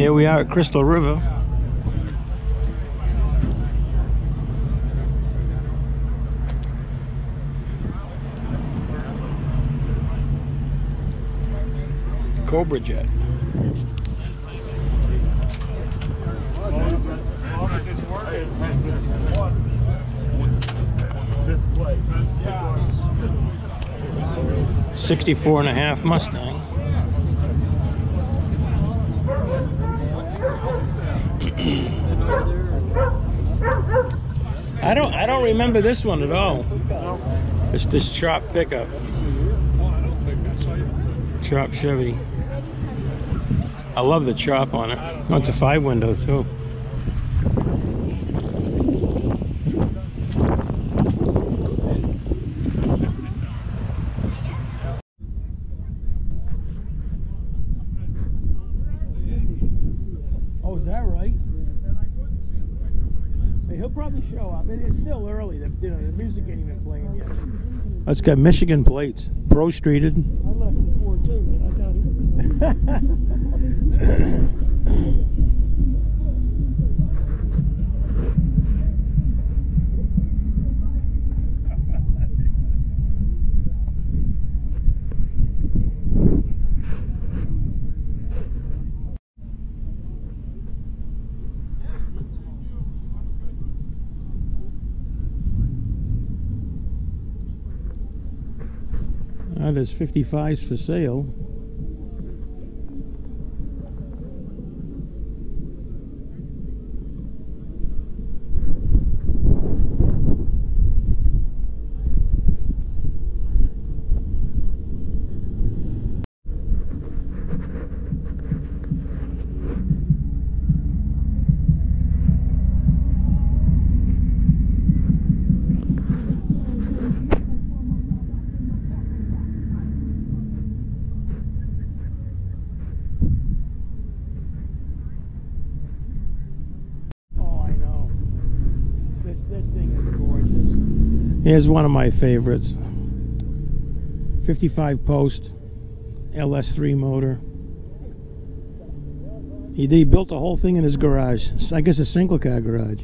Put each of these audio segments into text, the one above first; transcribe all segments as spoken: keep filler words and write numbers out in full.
Here we are at Crystal River. Cobra Jet. sixty-four and a half Mustang. I don't I don't remember this one at all. It's this chop pickup. Chop Chevy. I love the chop on it. Oh, it's a five window too. Oh, is that right? Hey, he'll probably show up. It's still early. The, you know, the music ain't even playing yet. It's got Michigan plates. Pro streeted. I left before too, and I got it. Uh, there's fifty-fives for sale. Here's one of my favorites. fifty-five post L S three motor. He, he built the whole thing in his garage. I guess a single car garage.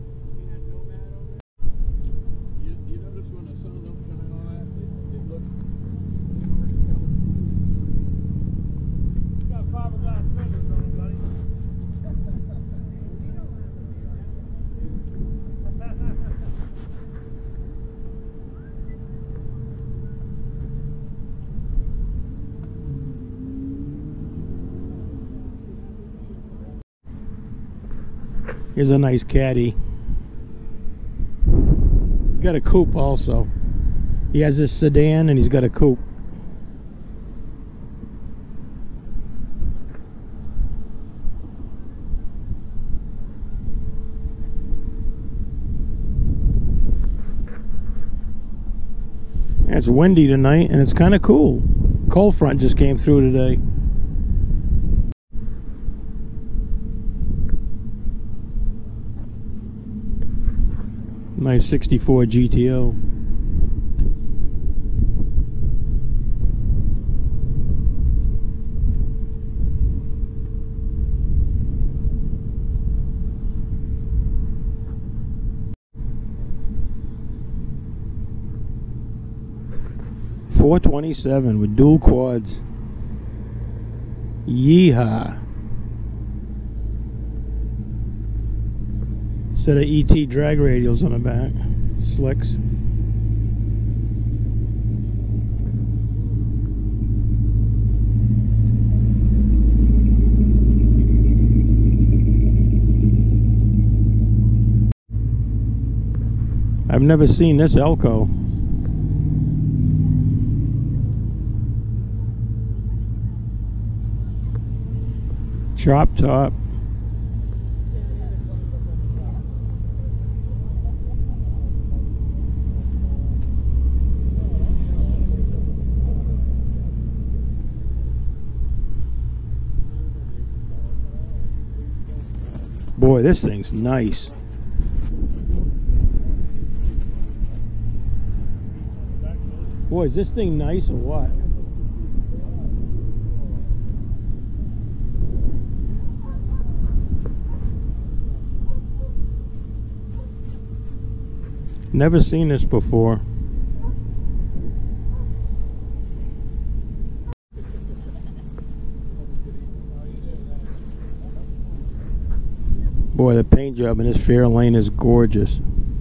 Here's a nice caddy. Got a coupe also. He has this sedan and he's got a coupe. And it's windy tonight and it's kind of cool. Cold front just came through today. Nice sixty-four G T O. four twenty-seven with dual quads. Yeehaw. Set of E T drag radials on the back. Slicks. I've never seen this Elko. Chop top. Boy, this thing's nice. Boy, is this thing nice or what? Never seen this before. Boy, the paint job in this Fairlane is gorgeous.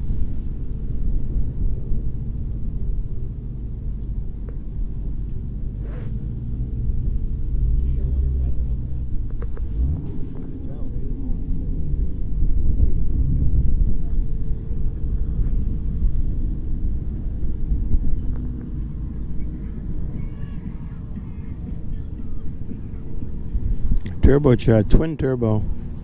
Turbocharged, twin turbo.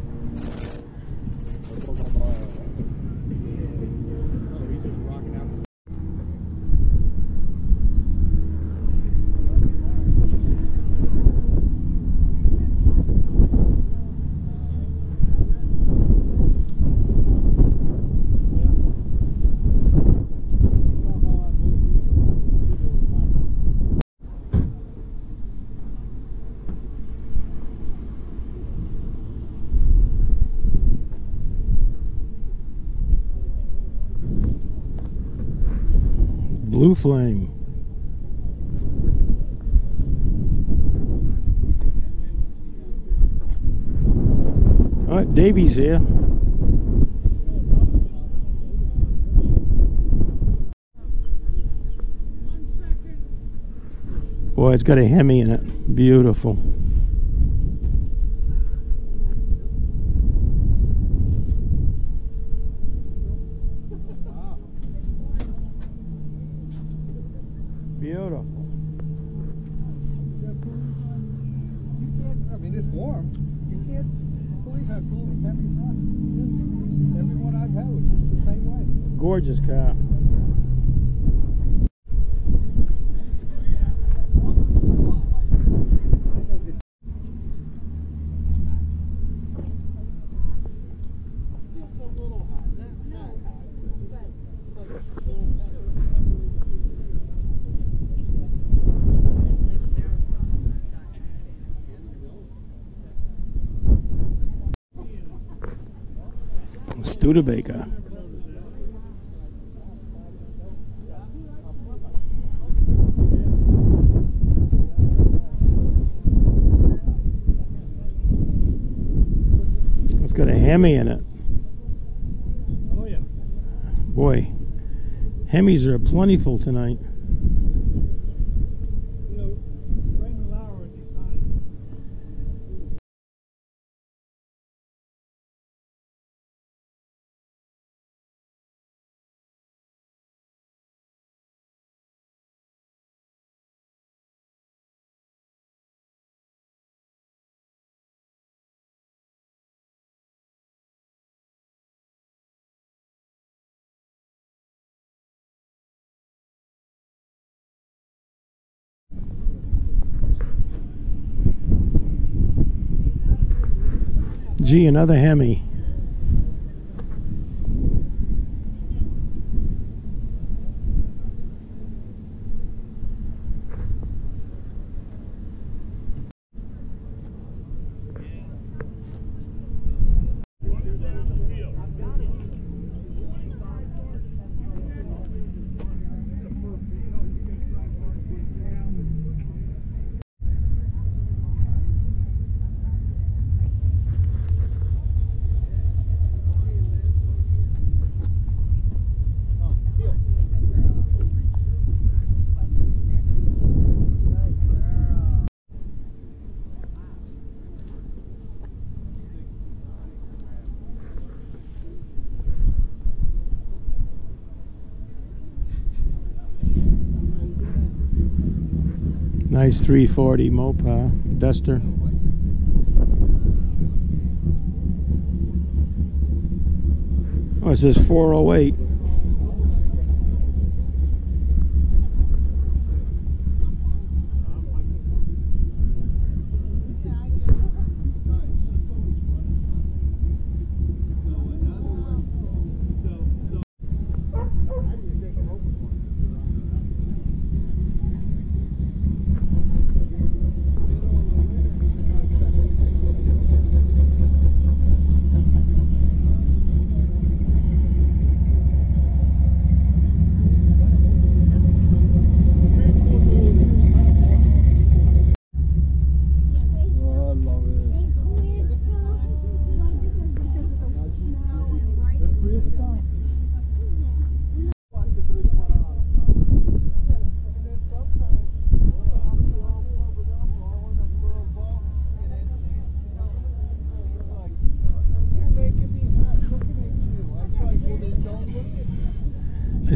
Blue Flame. All right, Davy's here. Boy, it's got a Hemi in it. Beautiful. Beautiful. I mean, it's warm. You can't believe how cool this heavy truck is. Everyone I've had was just the same way. Gorgeous car. Studebaker. It's got a Hemi in it. Oh yeah. Boy, Hemis are plentiful tonight. Gee, another Hemi. Nice three forty Mopar Duster. Oh, it says four oh eight.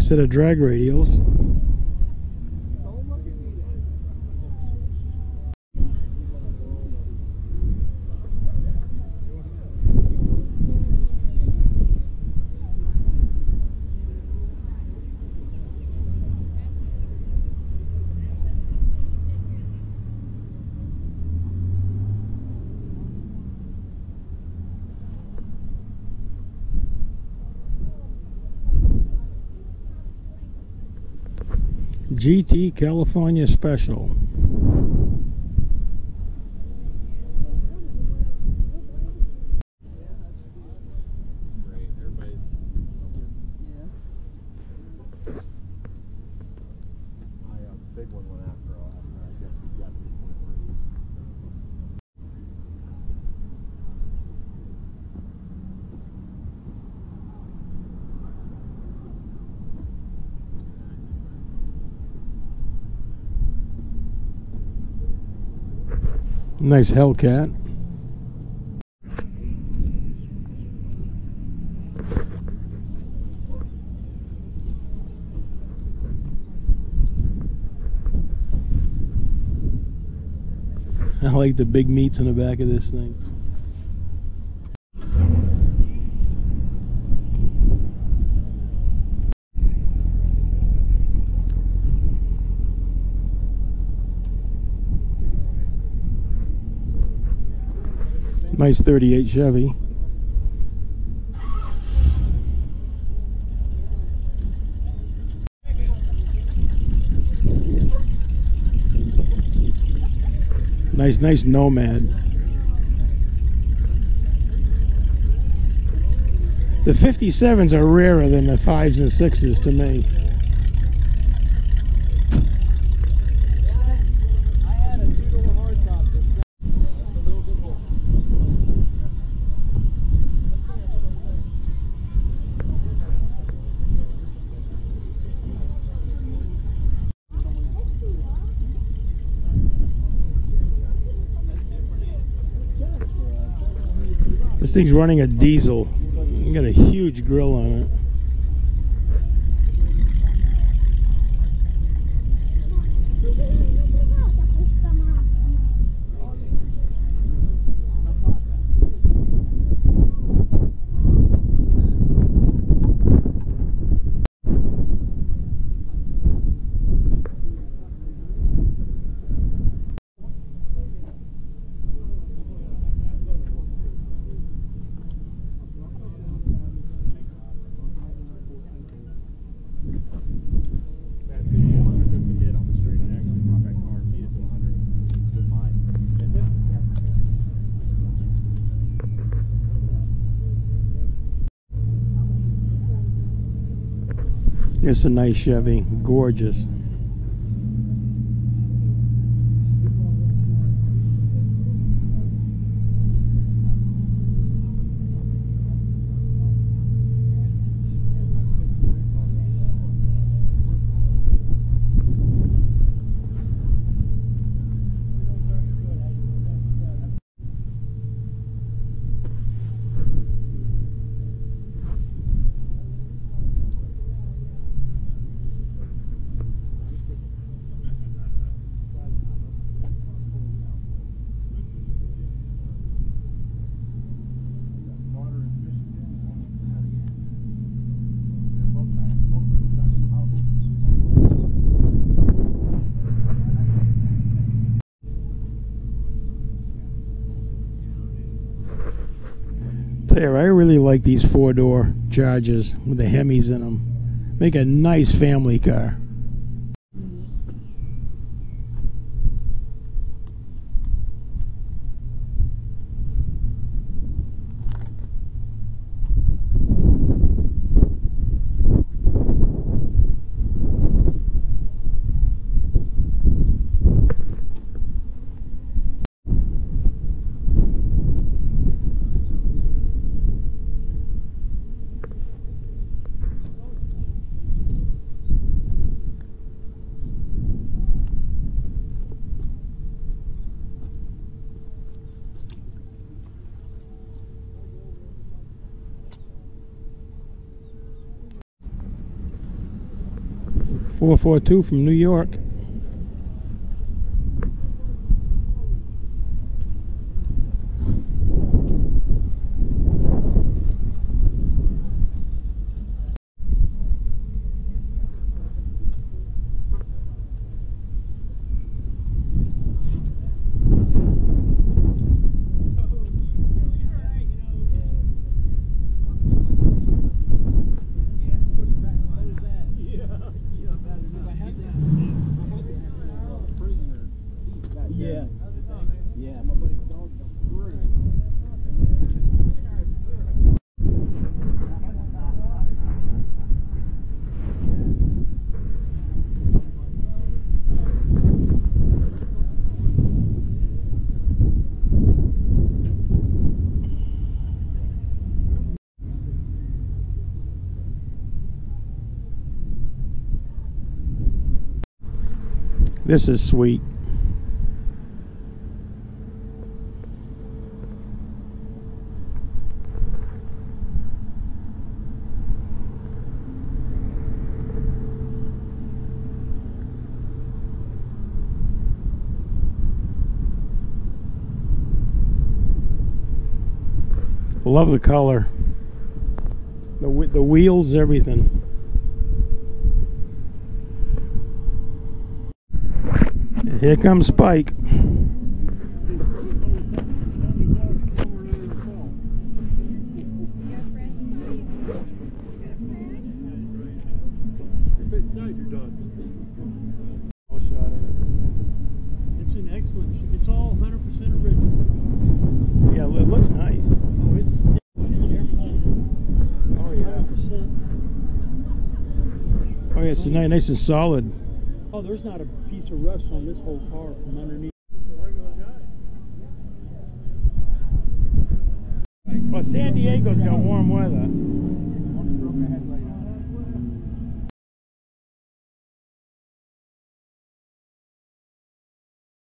set of drag radials. Don't look at me then. G T California Special. Great, everybody's yeah. My uh, big one went after all after I guess we got to the point where he's Nice Hellcat. I like the big meats in the back of this thing. Nice thirty-eight Chevy. Nice, nice Nomad. The fifty-sevens are rarer than the fives and sixes to me. This thing's running a diesel. You got a huge grill on it. It's a nice Chevy, gorgeous. There, I really like these four-door Chargers with the Hemis in them. Make a nice family car. four four two from New York. Yeah. Yeah, my buddy's dog got free. This is sweet. Love the color, the wh- the wheels, everything. And here comes Spike. It's an excellent sh- it's all one hundred percent original. Yeah, it looks nice. Oh, it's Oh yeah. one hundred percent. Oh yeah, it's nice, nice and solid. Oh, there's not a piece of rust on this whole car from underneath. Well, San Diego's got warm weather.